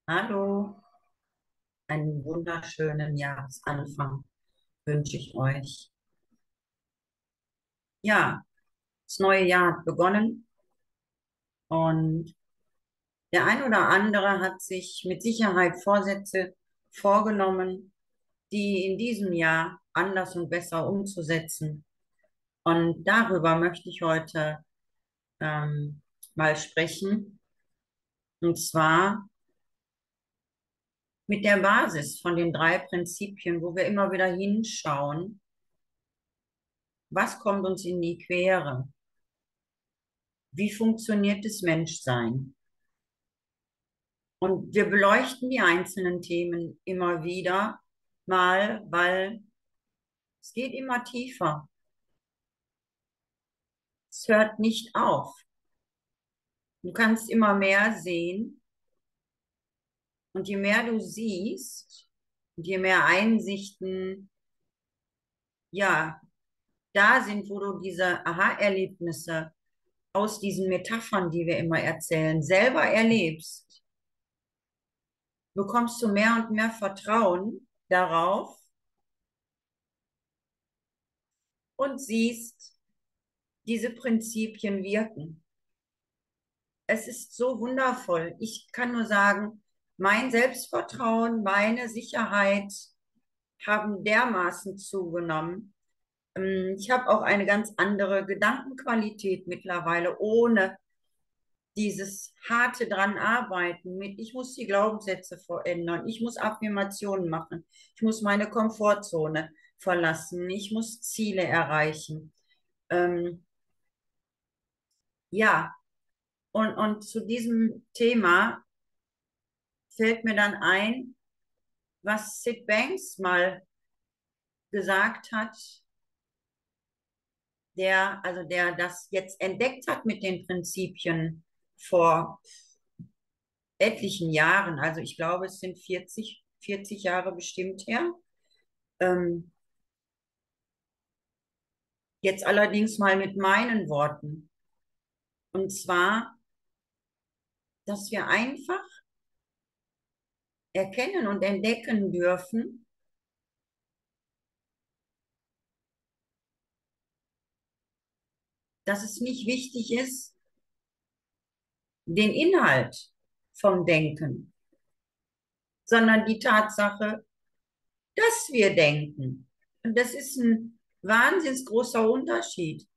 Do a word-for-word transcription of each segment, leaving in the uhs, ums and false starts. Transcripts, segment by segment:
Hallo, einen wunderschönen Jahresanfang wünsche ich euch. Ja, das neue Jahr hat begonnen und der ein oder andere hat sich mit Sicherheit Vorsätze vorgenommen, die in diesem Jahr anders und besser umzusetzen. Und darüber möchte ich heute ähm, mal sprechen. Und zwar mit der Basis von den drei Prinzipien, wo wir immer wieder hinschauen, was kommt uns in die Quere? Wie funktioniert das Menschsein? Und wir beleuchten die einzelnen Themen immer wieder mal, weil es geht immer tiefer. Es hört nicht auf. Du kannst immer mehr sehen und je mehr du siehst und je mehr Einsichten, ja, da sind, wo du diese Aha-Erlebnisse aus diesen Metaphern, die wir immer erzählen, selber erlebst, bekommst du mehr und mehr Vertrauen darauf und siehst, diese Prinzipien wirken. Es ist so wundervoll. Ich kann nur sagen, mein Selbstvertrauen, meine Sicherheit haben dermaßen zugenommen. Ähm, Ich habe auch eine ganz andere Gedankenqualität mittlerweile, ohne dieses harte dran arbeiten mit, ich muss die Glaubenssätze verändern, ich muss Affirmationen machen, ich muss meine Komfortzone verlassen, ich muss Ziele erreichen. Ähm, ja, und, und zu diesem Thema fällt mir dann ein, was Sid Banks mal gesagt hat, der, also der das jetzt entdeckt hat mit den Prinzipien vor etlichen Jahren. Also ich glaube, es sind vierzig, vierzig Jahre bestimmt her. Ähm, Jetzt allerdings mal mit meinen Worten. Und zwar, dass wir einfach erkennen und entdecken dürfen, dass es nicht wichtig ist, den Inhalt vom Denken, sondern die Tatsache, dass wir denken. Und das ist ein wahnsinnig großer Unterschied.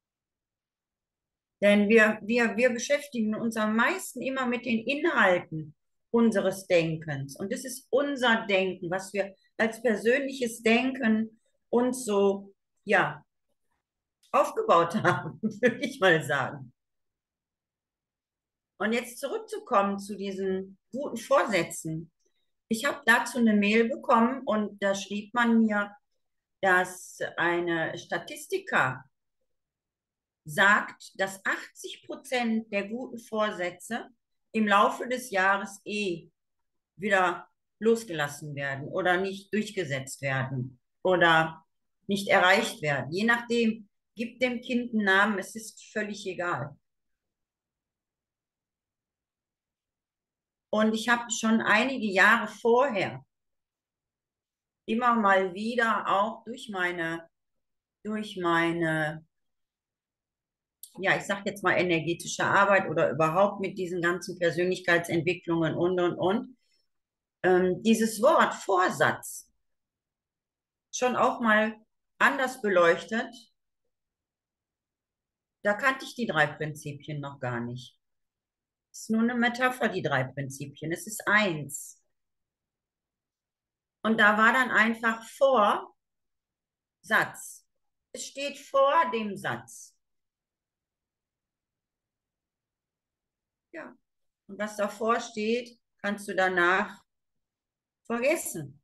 Denn wir, wir, wir beschäftigen uns am meisten immer mit den Inhalten unseres Denkens. Und das ist unser Denken, was wir als persönliches Denken uns so, ja, aufgebaut haben, würde ich mal sagen. Und jetzt zurückzukommen zu diesen guten Vorsätzen. Ich habe dazu eine Mail bekommen und da schrieb man mir, dass eine Statistika sagt, dass achtzig Prozent der guten Vorsätze im Laufe des Jahres eh wieder losgelassen werden oder nicht durchgesetzt werden oder nicht erreicht werden. Je nachdem, gibt dem Kind einen Namen, es ist völlig egal. Und ich habe schon einige Jahre vorher immer mal wieder auch durch meine, durch meine, ja, ich sage jetzt mal energetische Arbeit oder überhaupt mit diesen ganzen Persönlichkeitsentwicklungen und, und, und, ähm, dieses Wort Vorsatz schon auch mal anders beleuchtet. Da kannte ich die drei Prinzipien noch gar nicht. Es ist nur eine Metapher, die drei Prinzipien. Es ist eins. Und da war dann einfach vor Satz. Es steht vor dem Satz. Ja. Und was davor steht, kannst du danach vergessen.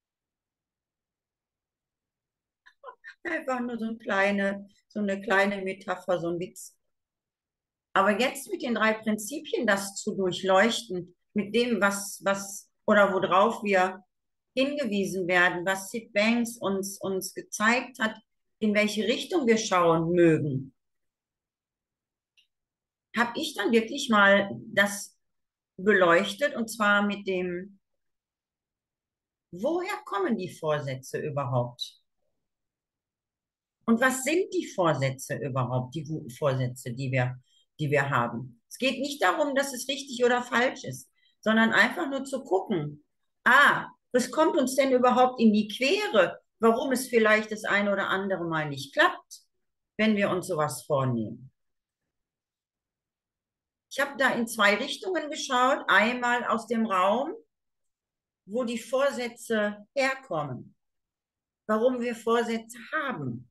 Einfach nur so eine kleine, so eine kleine Metapher, so ein Witz. Aber jetzt mit den drei Prinzipien das zu durchleuchten, mit dem, was, was oder worauf wir hingewiesen werden, was Sid Banks uns, uns gezeigt hat, in welche Richtung wir schauen mögen, habe ich dann wirklich mal das beleuchtet, und zwar mit dem, woher kommen die Vorsätze überhaupt? Und was sind die Vorsätze überhaupt, die guten Vorsätze, die wir, die wir haben? Es geht nicht darum, dass es richtig oder falsch ist, sondern einfach nur zu gucken, ah, was kommt uns denn überhaupt in die Quere, warum es vielleicht das eine oder andere Mal nicht klappt, wenn wir uns sowas vornehmen. Ich habe da in zwei Richtungen geschaut. Einmal aus dem Raum, wo die Vorsätze herkommen, warum wir Vorsätze haben.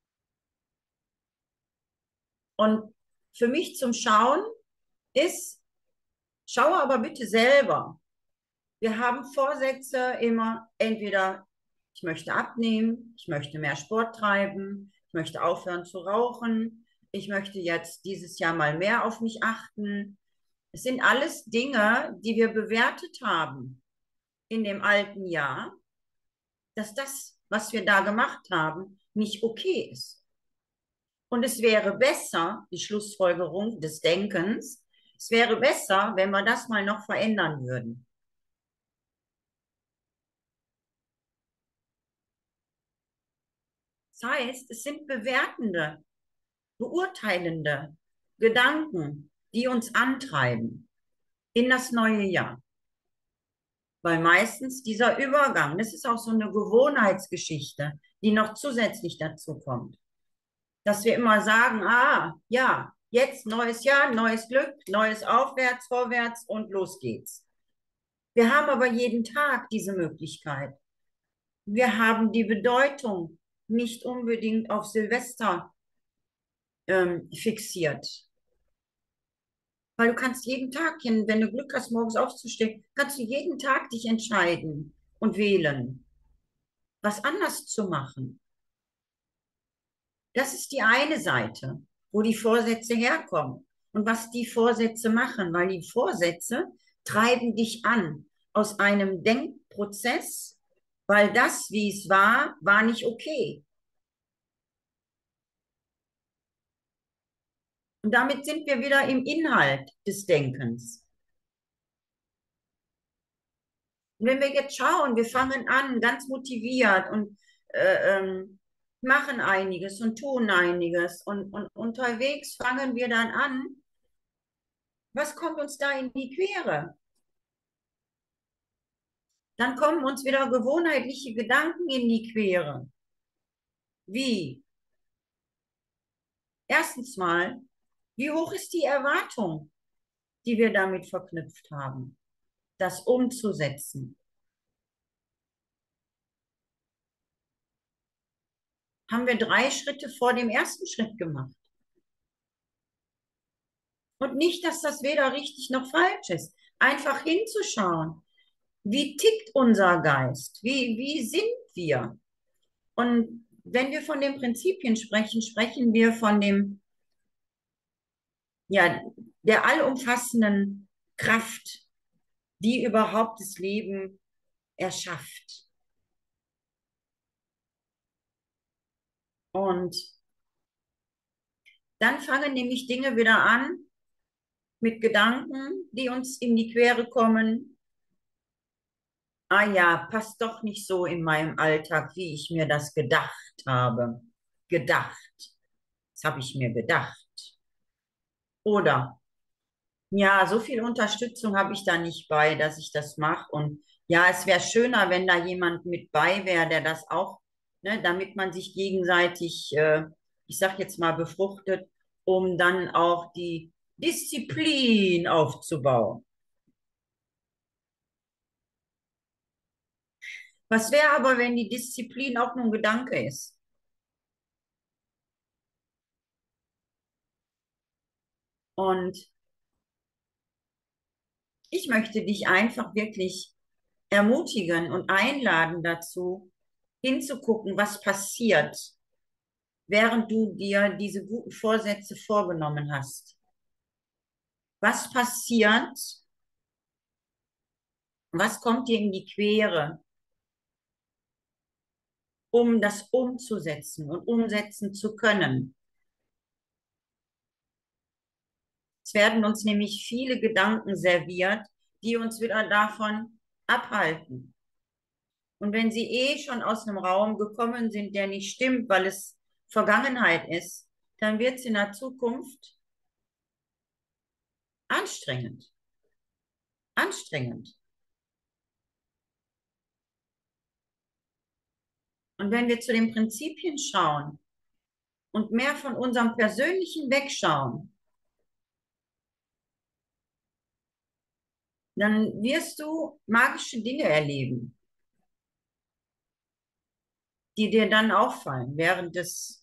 Und für mich zum Schauen ist, schaue aber bitte selber. Wir haben Vorsätze immer, entweder ich möchte abnehmen, ich möchte mehr Sport treiben, ich möchte aufhören zu rauchen, ich möchte jetzt dieses Jahr mal mehr auf mich achten. Es sind alles Dinge, die wir bewertet haben in dem alten Jahr, dass das, was wir da gemacht haben, nicht okay ist. Und es wäre besser, die Schlussfolgerung des Denkens, es wäre besser, wenn wir das mal noch verändern würden. Das heißt, es sind bewertende, beurteilende Gedanken, die uns antreiben in das neue Jahr. Weil meistens dieser Übergang, das ist auch so eine Gewohnheitsgeschichte, die noch zusätzlich dazu kommt, dass wir immer sagen, ah, ja, jetzt neues Jahr, neues Glück, neues Aufwärts, Vorwärts und los geht's. Wir haben aber jeden Tag diese Möglichkeit. Wir haben die Bedeutung nicht unbedingt auf Silvester ähm, fixiert. Weil du kannst jeden Tag, wenn du Glück hast, morgens aufzustehen, kannst du jeden Tag dich entscheiden und wählen, was anders zu machen. Das ist die eine Seite, wo die Vorsätze herkommen und was die Vorsätze machen, weil die Vorsätze treiben dich an aus einem Denkprozess, weil das, wie es war, war nicht okay. Und damit sind wir wieder im Inhalt des Denkens. Und wenn wir jetzt schauen, wir fangen an, ganz motiviert und äh, ähm, machen einiges und tun einiges und, und unterwegs fangen wir dann an, was kommt uns da in die Quere? Dann kommen uns wieder gewohnheitliche Gedanken in die Quere. Wie? Erstens mal, wie hoch ist die Erwartung, die wir damit verknüpft haben, das umzusetzen? Haben wir drei Schritte vor dem ersten Schritt gemacht? Und nicht, dass das weder richtig noch falsch ist. Einfach hinzuschauen. Wie tickt unser Geist? Wie, wie sind wir? Und wenn wir von den Prinzipien sprechen, sprechen wir von dem, ja, der allumfassenden Kraft, die überhaupt das Leben erschafft. Und dann fangen nämlich Dinge wieder an mit Gedanken, die uns in die Quere kommen. Ah ja, passt doch nicht so in meinem Alltag, wie ich mir das gedacht habe. Gedacht. Das habe ich mir gedacht. Oder, ja, so viel Unterstützung habe ich da nicht bei, dass ich das mache. Und ja, es wäre schöner, wenn da jemand mit bei wäre, der das auch, ne, damit man sich gegenseitig, äh, ich sag jetzt mal, befruchtet, um dann auch die Disziplin aufzubauen. Was wäre aber, wenn die Disziplin auch nur ein Gedanke ist? Und ich möchte dich einfach wirklich ermutigen und einladen dazu, hinzugucken, was passiert, während du dir diese guten Vorsätze vorgenommen hast. Was passiert? Was kommt dir in die Quere, um das umzusetzen und umsetzen zu können? Es werden uns nämlich viele Gedanken serviert die uns wieder davon abhalten. Und wenn sie eh schon aus einem Raum gekommen sind, der nicht stimmt, weil es Vergangenheit ist, dann wird es in der Zukunft anstrengend. Anstrengend. Und wenn wir zu den Prinzipien schauen und mehr von unserem Persönlichen wegschauen, dann wirst du magische Dinge erleben, die dir dann auffallen, während es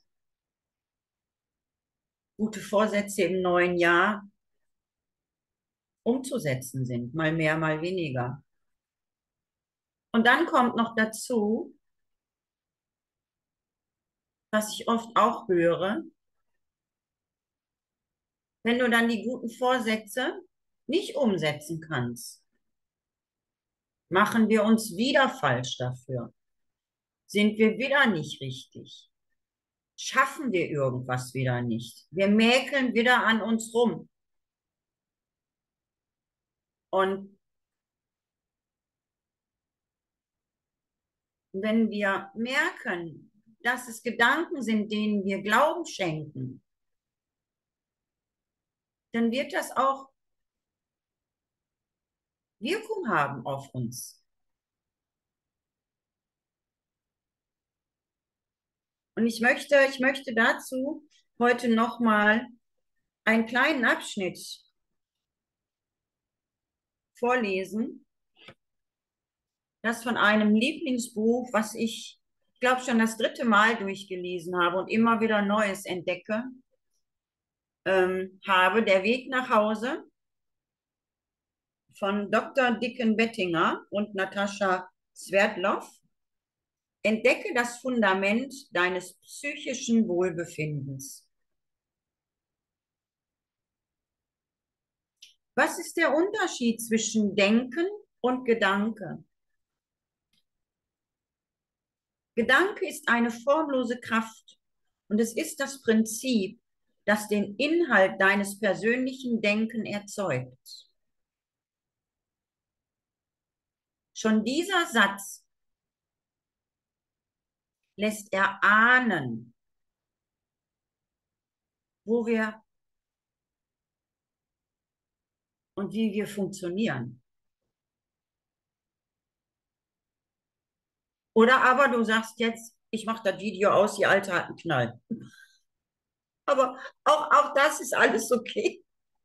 gute Vorsätze im neuen Jahr umzusetzen sind, mal mehr, mal weniger. Und dann kommt noch dazu, was ich oft auch höre, wenn du dann die guten Vorsätze nicht umsetzen kannst, machen wir uns wieder falsch dafür. Sind wir wieder nicht richtig? Schaffen wir irgendwas wieder nicht? Wir mäkeln wieder an uns rum. Und wenn wir merken, dass es Gedanken sind, denen wir Glauben schenken, dann wird das auch Wirkung haben auf uns. Und ich möchte, ich möchte dazu heute nochmal einen kleinen Abschnitt vorlesen, das von einem Lieblingsbuch, was ich, ich glaube, schon das dritte Mal durchgelesen habe und immer wieder Neues entdecke, ähm, habe, Der Weg nach Hause von Doktor Dicken Bettinger und Natascha Sverdlov. Entdecke das Fundament deines psychischen Wohlbefindens. Was ist der Unterschied zwischen Denken und Gedanke? Gedanke ist eine formlose Kraft und es ist das Prinzip, das den Inhalt deines persönlichen Denken erzeugt. Schon dieser Satz lässt erahnen, wo wir und wie wir funktionieren. Oder aber du sagst jetzt, ich mache das Video aus, die Alte hat einen Knall. Aber auch, auch das ist alles okay.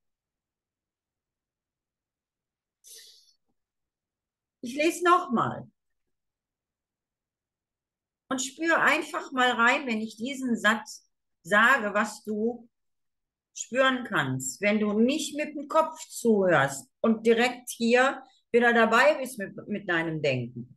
Ich lese nochmal und spüre einfach mal rein, wenn ich diesen Satz sage, was du spüren kannst, wenn du nicht mit dem Kopf zuhörst und direkt hier wieder dabei bist mit, mit deinem Denken.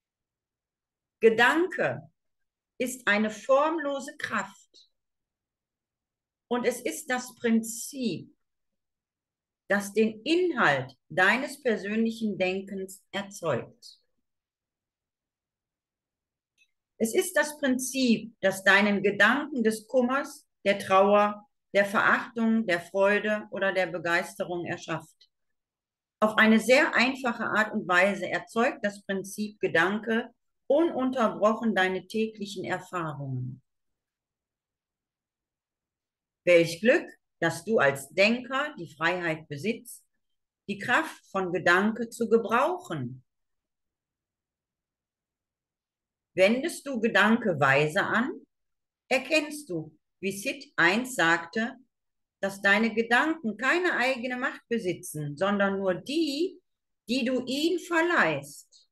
Gedanke ist eine formlose Kraft und es ist das Prinzip, das den Inhalt deines persönlichen Denkens erzeugt. Es ist das Prinzip, das deinen Gedanken des Kummers, der Trauer, der Verachtung, der Freude oder der Begeisterung erschafft. Auf eine sehr einfache Art und Weise erzeugt das Prinzip Gedanke ununterbrochen deine täglichen Erfahrungen. Welch Glück, dass du als Denker die Freiheit besitzt, die Kraft von Gedanke zu gebrauchen. Wendest du Gedanke weise an, erkennst du, wie Sid einst sagte, dass deine Gedanken keine eigene Macht besitzen, sondern nur die, die du ihnen verleihst.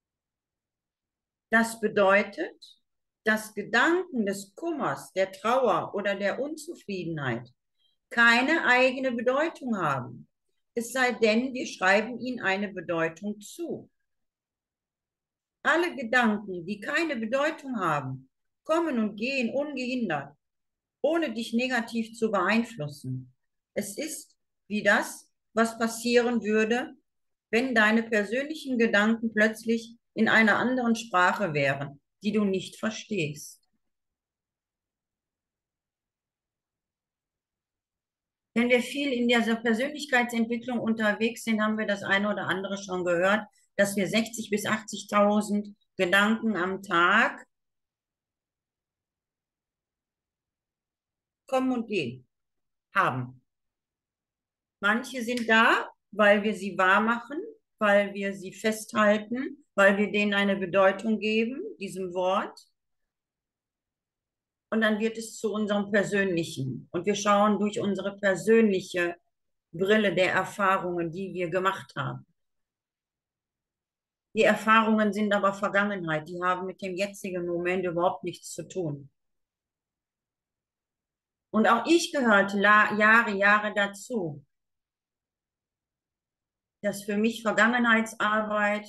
Das bedeutet, dass Gedanken des Kummers, der Trauer oder der Unzufriedenheit keine eigene Bedeutung haben, es sei denn, wir schreiben ihnen eine Bedeutung zu. Alle Gedanken, die keine Bedeutung haben, kommen und gehen ungehindert, ohne dich negativ zu beeinflussen. Es ist wie das, was passieren würde, wenn deine persönlichen Gedanken plötzlich in einer anderen Sprache wären, die du nicht verstehst. Wenn wir viel in dieser Persönlichkeitsentwicklung unterwegs sind, haben wir das eine oder andere schon gehört, dass wir sechzig bis achtzigtausend Gedanken am Tag kommen und gehen haben. Manche sind da, weil wir sie wahr machen, weil wir sie festhalten, weil wir denen eine Bedeutung geben, diesem Wort. Und dann wird es zu unserem Persönlichen. Und wir schauen durch unsere persönliche Brille der Erfahrungen, die wir gemacht haben. Die Erfahrungen sind aber Vergangenheit, die haben mit dem jetzigen Moment überhaupt nichts zu tun. Und auch ich gehörte Jahre, Jahre dazu, dass für mich Vergangenheitsarbeit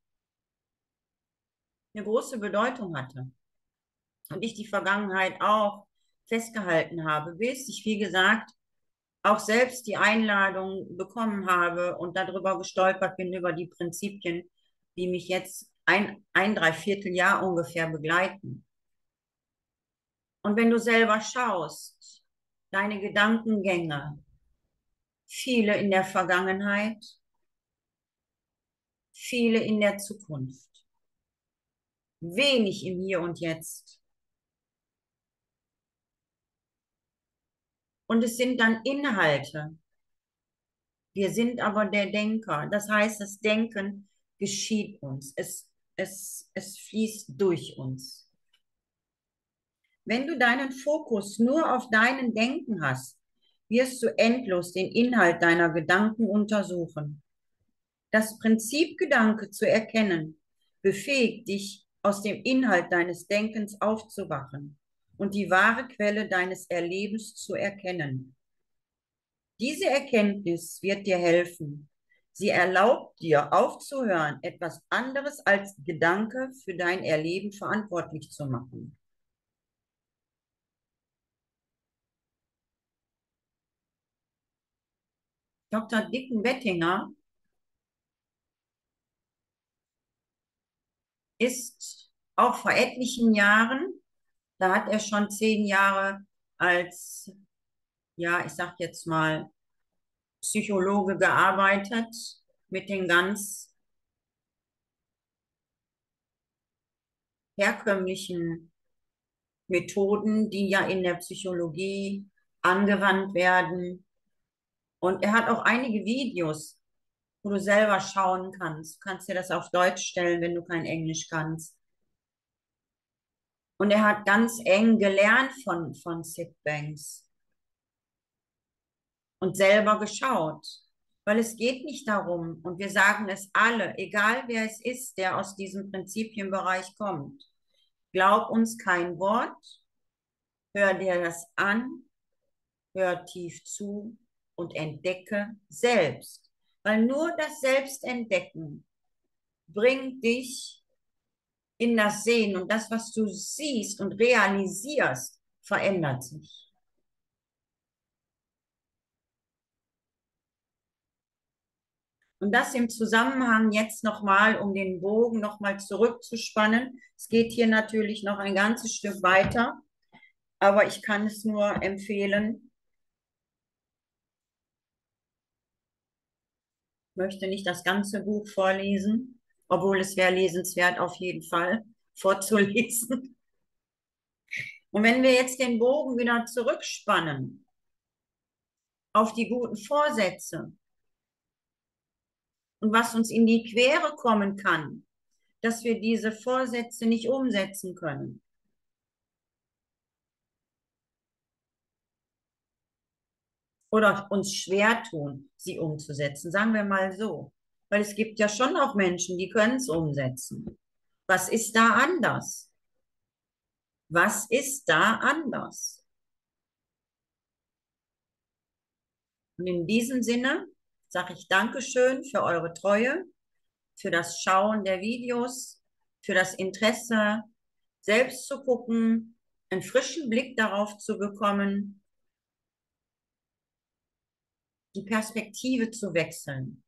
eine große Bedeutung hatte. Und ich die Vergangenheit auch festgehalten habe, bis ich, wie gesagt, auch selbst die Einladung bekommen habe und darüber gestolpert bin, über die Prinzipien, die mich jetzt ein, ein Dreivierteljahr ungefähr begleiten. Und wenn du selber schaust, deine Gedankengänge, viele in der Vergangenheit, viele in der Zukunft, wenig im Hier und Jetzt. Und es sind dann Inhalte. Wir sind aber der Denker. Das heißt, das Denken geschieht uns. Es, es, es fließt durch uns. Wenn du deinen Fokus nur auf deinen Denken hast, wirst du endlos den Inhalt deiner Gedanken untersuchen. Das Prinzip Gedanke zu erkennen, befähigt dich, aus dem Inhalt deines Denkens aufzuwachen und die wahre Quelle deines Erlebens zu erkennen. Diese Erkenntnis wird dir helfen. Sie erlaubt dir aufzuhören, etwas anderes als Gedanke für dein Erleben verantwortlich zu machen. Doktor Dicken Bettinger ist auch vor etlichen Jahren, da hat er schon zehn Jahre als, ja, ich sag jetzt mal, Psychologe gearbeitet mit den ganz herkömmlichen Methoden, die ja in der Psychologie angewandt werden. Und er hat auch einige Videos, wo du selber schauen kannst. Du kannst dir das auf Deutsch stellen, wenn du kein Englisch kannst. Und er hat ganz eng gelernt von, von Sid Banks und selber geschaut. Weil es geht nicht darum, und wir sagen es alle, egal wer es ist, der aus diesem Prinzipienbereich kommt, glaub uns kein Wort, hör dir das an, hör tief zu und entdecke selbst. Weil nur das Selbstentdecken bringt dich in das Sehen und das, was du siehst und realisierst, verändert sich. Und das im Zusammenhang jetzt nochmal, um den Bogen nochmal zurückzuspannen. Es geht hier natürlich noch ein ganzes Stück weiter, aber ich kann es nur empfehlen. Ich möchte nicht das ganze Buch vorlesen, obwohl es wäre lesenswert auf jeden Fall vorzulesen. Und wenn wir jetzt den Bogen wieder zurückspannen auf die guten Vorsätze und was uns in die Quere kommen kann, dass wir diese Vorsätze nicht umsetzen können. Oder uns schwer tun, sie umzusetzen, sagen wir mal so. Weil es gibt ja schon auch Menschen, die können es umsetzen. Was ist da anders? Was ist da anders? Und in diesem Sinne sage ich Dankeschön für eure Treue, für das Schauen der Videos, für das Interesse, selbst zu gucken, einen frischen Blick darauf zu bekommen, die Perspektive zu wechseln,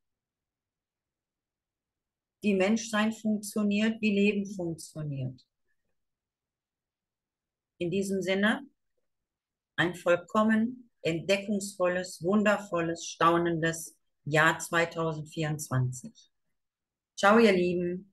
wie Menschsein funktioniert, wie Leben funktioniert. In diesem Sinne, ein vollkommen entdeckungsvolles, wundervolles, staunendes Jahr zweitausendvierundzwanzig. Ciao, ihr Lieben.